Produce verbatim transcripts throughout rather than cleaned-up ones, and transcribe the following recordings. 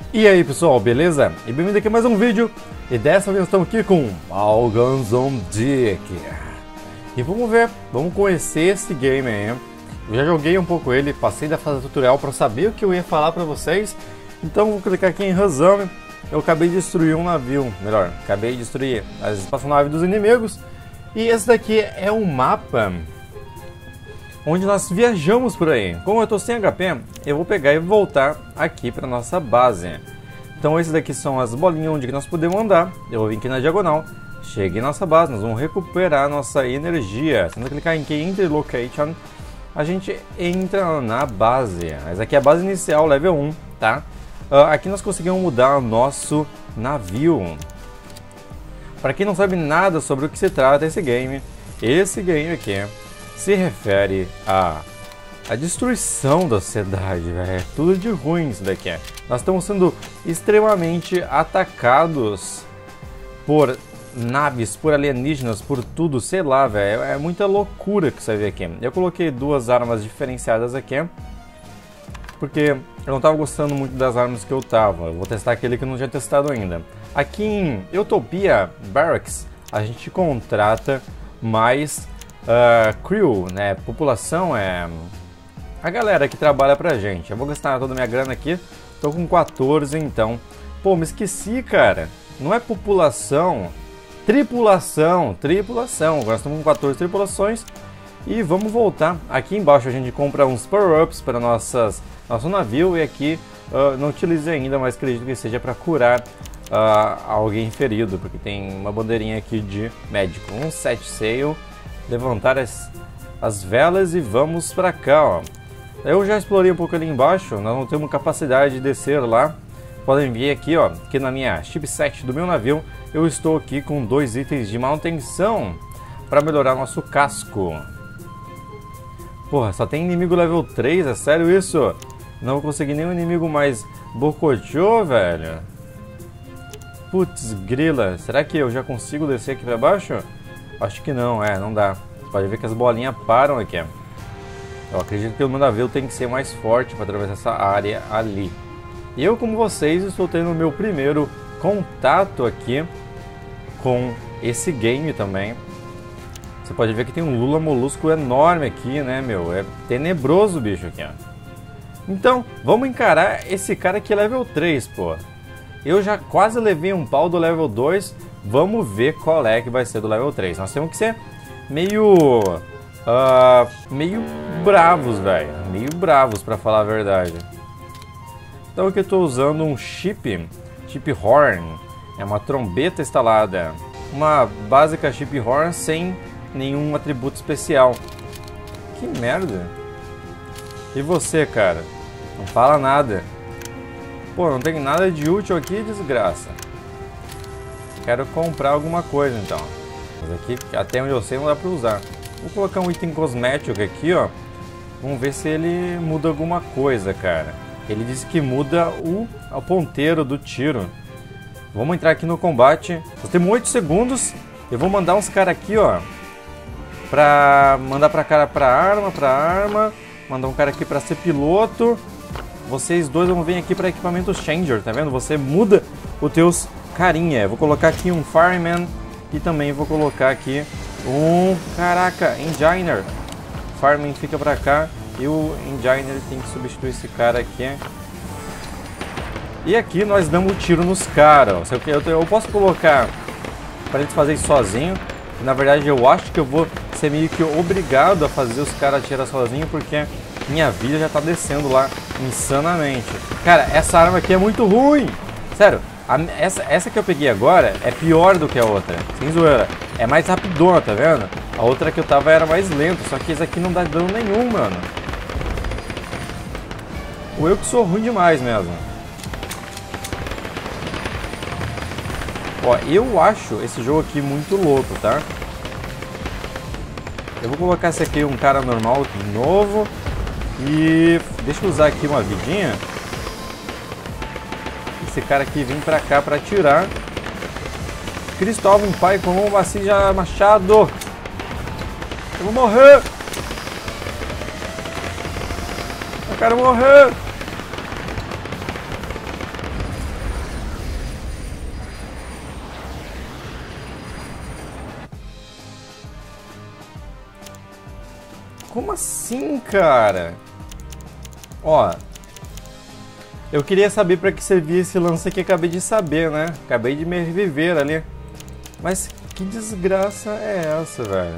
E aí pessoal, beleza? E bem-vindo aqui a mais um vídeo. E dessa vez estamos aqui com Algans on Dick. E vamos ver, vamos conhecer esse game aí. Eu já joguei um pouco ele, passei da fase tutorial para saber o que eu ia falar para vocês. Então vou clicar aqui em Resume. Eu acabei de destruir um navio, melhor, acabei de destruir as espaçonaves dos inimigos. E esse daqui é um mapa onde nós viajamos por aí. Como eu estou sem H P, eu vou pegar e voltar aqui para nossa base. Então esses daqui são as bolinhas onde nós podemos andar. Eu vou vir aqui na diagonal, cheguei em nossa base, nós vamos recuperar nossa energia. Se nós clicar em Enter Location, a gente entra na base. Mas aqui é a base inicial, level um, tá? Uh, aqui nós conseguimos mudar o nosso navio. Para quem não sabe nada sobre o que se trata esse game, esse game aqui se refere à a, a destruição da sociedade, velho. É tudo de ruim isso daqui. Nós estamos sendo extremamente atacados por naves, por alienígenas, por tudo, sei lá, velho. É muita loucura que você vê aqui. Eu coloquei duas armas diferenciadas aqui, porque eu não estava gostando muito das armas que eu tava. Eu vou testar aquele que eu não tinha testado ainda. Aqui em Utopia Barracks, a gente contrata mais Uh, crew, né? População é a galera que trabalha pra gente. Eu vou gastar toda a minha grana aqui. Tô com quatorze, então. Pô, me esqueci, cara. Não é população, tripulação, tripulação. Agora estamos com quatorze tripulações. E vamos voltar. Aqui embaixo a gente compra uns power-ups para nossas nosso navio. E aqui uh, não utilizei ainda, mas acredito que seja para curar uh, alguém ferido, porque tem uma bandeirinha aqui de médico. Um set sail. Levantar as, as velas e vamos pra cá, ó. Eu já explorei um pouco ali embaixo, nós não temos capacidade de descer lá. Podem ver aqui, ó, que na minha chipset do meu navio, eu estou aqui com dois itens de manutenção para melhorar nosso casco. Porra, só tem inimigo level três, é sério isso? Não vou conseguir nenhum inimigo mais bocochô, velho. Putz, grila, será que eu já consigo descer aqui pra baixo? Acho que não, é, não dá. Você pode ver que as bolinhas param aqui. Eu acredito que o meu navio tem que ser mais forte para atravessar essa área ali. E eu, como vocês, estou tendo o meu primeiro contato aqui com esse game também. Você pode ver que tem um Lula Molusco enorme aqui, né, meu? É tenebroso o bicho aqui, ó. Então, vamos encarar esse cara aqui level três, pô. Eu já quase levei um pau do level dois. Vamos ver qual é que vai ser do level três. Nós temos que ser meio... Uh, meio bravos, velho. Meio bravos, pra falar a verdade. Então aqui eu estou usando um chip. Chip Horn. É uma trombeta instalada. Uma básica chip Horn sem nenhum atributo especial. Que merda. E você, cara? Não fala nada. Pô, não tem nada de útil aqui, desgraça. Quero comprar alguma coisa então. Mas aqui, até onde eu sei, não dá pra usar. Vou colocar um item cosmético aqui, ó. Vamos ver se ele muda alguma coisa, cara. Ele disse que muda o, o ponteiro do tiro. Vamos entrar aqui no combate. Nós temos oito segundos. Eu vou mandar uns caras aqui, ó. Pra mandar pra cara pra arma, pra arma. Mandar um cara aqui pra ser piloto. Vocês dois vão vir aqui pra equipamento changer, tá vendo? Você muda os teus carinha. Eu vou colocar aqui um Fireman e também vou colocar aqui um, caraca, Engineer. Fireman fica pra cá e o Engineer tem que substituir esse cara aqui. E aqui nós damos tiro nos caras. Eu, eu, eu posso colocar para eles fazerem sozinho. Na verdade eu acho que eu vou ser meio que obrigado a fazer os caras atirar sozinho, porque minha vida já tá descendo lá insanamente. Cara, essa arma aqui é muito ruim. Sério. A, essa, essa que eu peguei agora é pior do que a outra, sem zoeira. É mais rapidona, tá vendo? A outra que eu tava era mais lenta, só que esse aqui não dá dano nenhum, mano. Ou eu que sou ruim demais mesmo. Ó, eu acho esse jogo aqui muito louco, tá? Eu vou colocar esse aqui, um cara normal de novo. E deixa eu usar aqui uma vidinha. Esse cara aqui vem pra cá pra atirar. Cristóvão Pai com um Macija Machado. Eu vou morrer. Eu quero morrer. Como assim, cara? Ó, eu queria saber pra que servia esse lance aqui, acabei de saber, né? Acabei de me reviver ali. Mas que desgraça é essa, velho?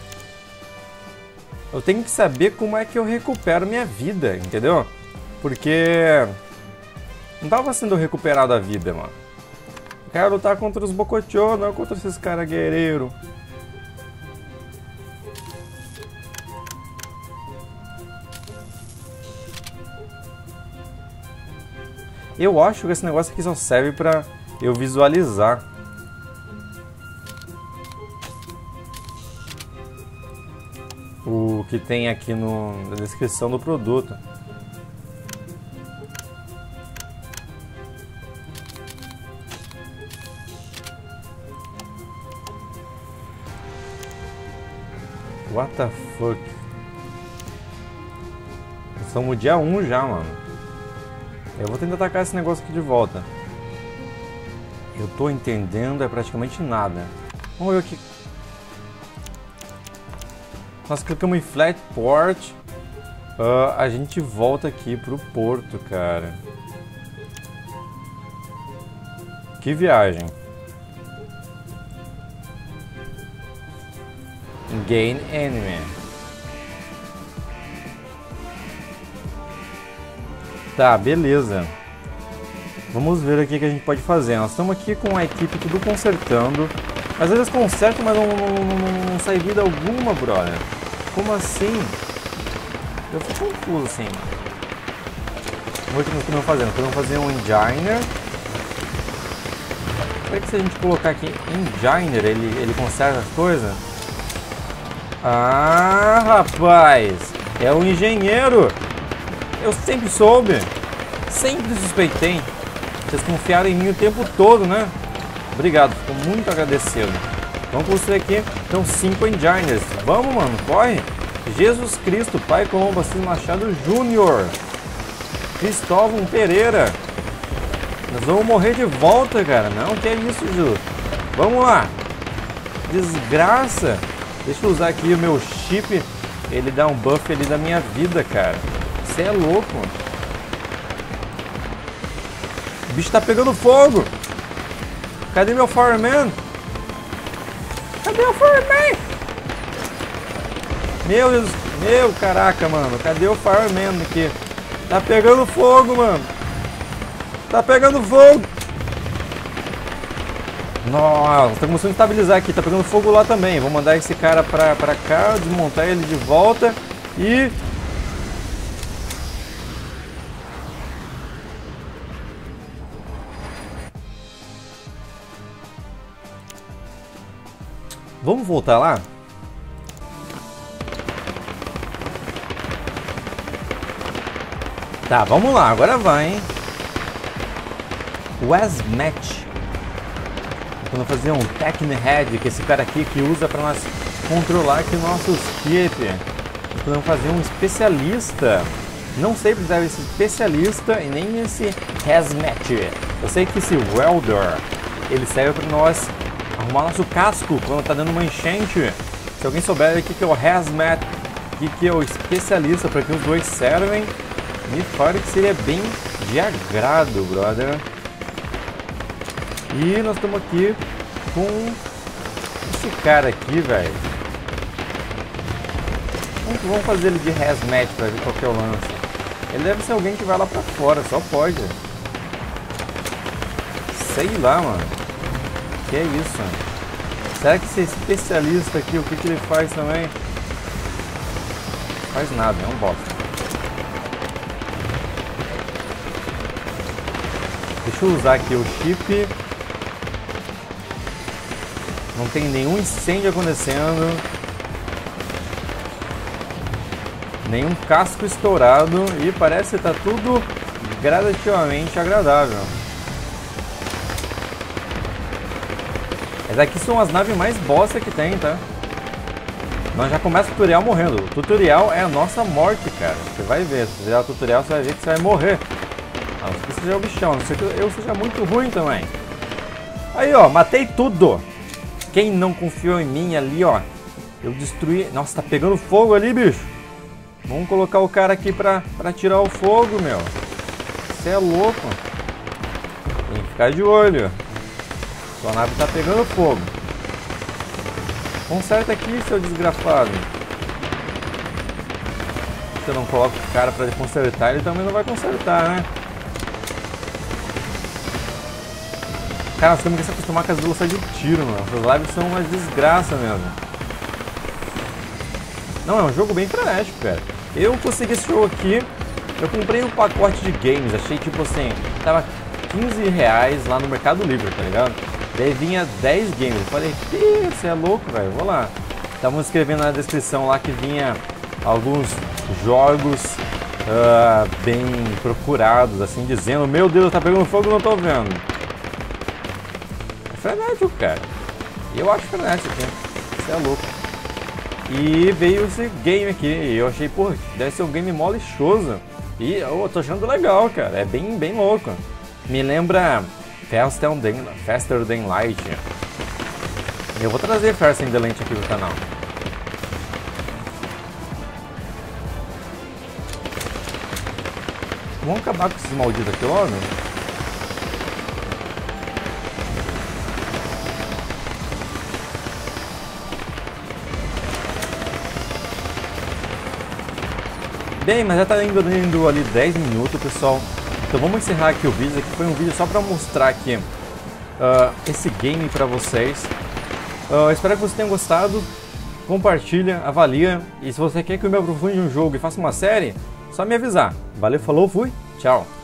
Eu tenho que saber como é que eu recupero minha vida, entendeu? Porque não tava sendo recuperado a vida, mano. Eu quero lutar contra os Bocochô, não contra esses caras guerreiros. Eu acho que esse negócio aqui só serve pra eu visualizar. O que tem aqui no, na descrição do produto. What the fuck? Estamos no dia um já, mano. Eu vou tentar atacar esse negócio aqui de volta. Eu tô entendendo é praticamente nada. Vamos ver aqui. Nós clicamos em Flat Port. Uh, a gente volta aqui pro porto, cara. Que viagem. Gain Enemy. Tá, beleza. Vamos ver aqui o que a gente pode fazer. Nós estamos aqui com a equipe tudo consertando. Às vezes consertam, mas não, não, não, não sai vida alguma, brother. Como assim? Eu fico confuso assim. Vamos ver o que nós estamos fazendo. Nós estamos fazendo um Enginer. Será que se a gente colocar aqui Enginer, ele, ele conserta as coisas? Ah, rapaz! É o engenheiro! Eu sempre soube! Sempre suspeitei! Vocês confiaram em mim o tempo todo, né? Obrigado, fico muito agradecido. Vamos construir aqui, então, cinco enginers. Vamos, mano, corre! Jesus Cristo, Pai Colombo Assis Machado Júnior Cristóvão Pereira. Nós vamos morrer de volta, cara. Não, que é isso, Ju? Vamos lá! Desgraça! Deixa eu usar aqui o meu chip. Ele dá um buff ali da minha vida, cara. Você é louco. O bicho tá pegando fogo. Cadê meu fireman? Cadê o fireman? Meu Deus. Meu caraca, mano. Cadê o fireman aqui? Tá pegando fogo, mano. Tá pegando fogo. Nossa, tá começando a estabilizar aqui, tá pegando fogo lá também. Vou mandar esse cara pra, pra cá, desmontar ele de volta e... Vamos voltar lá? Tá, vamos lá, agora vai, hein? Westmatch. Quando fazer um Technehead, que é esse cara aqui que usa para nós controlar aqui nossos skip. Podemos fazer um especialista. Não sei precisar desse especialista e nem esse Hazmat. Eu sei que esse Welder, ele serve para nós arrumar nosso casco quando tá dando uma enchente. Se alguém souber o que é o Hazmat, o que é o especialista, para que os dois servem, me fale que seria bem de agrado, brother. E nós estamos aqui com esse cara aqui, velho. Vamos, vamos fazer ele de Hazmat pra ver qual que é o lance. Ele deve ser alguém que vai lá pra fora, só pode. Sei lá, mano. Que é isso, mano? Será que esse especialista aqui, o que, que ele faz também? Faz nada, é um bosta. Deixa eu usar aqui o chip. Não tem nenhum incêndio acontecendo. Nenhum casco estourado. E parece que está tudo gradativamente agradável. Essas aqui são as naves mais bosta que tem, tá? Nós já começa o tutorial morrendo. O tutorial é a nossa morte, cara. Você vai ver. Se fizer o tutorial, você vai ver que você vai morrer. A não ser que você seja o bichão. A não ser que eu seja muito ruim também. Aí, ó. Matei tudo. Quem não confiou em mim ali, ó. Eu destruí... Nossa, tá pegando fogo ali, bicho. Vamos colocar o cara aqui pra, pra tirar o fogo, meu. Você é louco. Tem que ficar de olho. Sua nave tá pegando fogo. Conserta aqui, seu desgrafado. Se eu não coloco o cara pra consertar, ele também não vai consertar, né? Cara, nós temos que se acostumar com as velocidades de tiro, mano. Essas lives são uma desgraça mesmo. Não, é um jogo bem frenético, cara. Eu consegui esse jogo aqui. Eu comprei um pacote de games. Achei tipo assim, tava quinze reais lá no Mercado Livre, tá ligado? Daí vinha dez games. Eu falei, que você é louco, velho. Vou lá. Estavam escrevendo na descrição lá que vinha alguns jogos uh, bem procurados, assim, dizendo, meu Deus, tá pegando fogo, não tô vendo. É frenético, cara. Eu acho frenético, hein? Você é louco. E veio esse game aqui, e eu achei, pô, deve ser um game mó lixoso. E eu tô achando legal, cara, é bem, bem louco. Me lembra Faster Than, Faster Than Light. Eu vou trazer Faster Than Light aqui pro canal. Vamos acabar com esses malditos aqui logo? Bem, mas já tá indo, indo ali dez minutos, pessoal. Então vamos encerrar aqui o vídeo. Aqui foi um vídeo só para mostrar aqui uh, esse game para vocês. Uh, espero que vocês tenham gostado. Compartilha, avalia. E se você quer que eu me aprofunde um jogo e faça uma série, só me avisar. Valeu, falou, fui, tchau.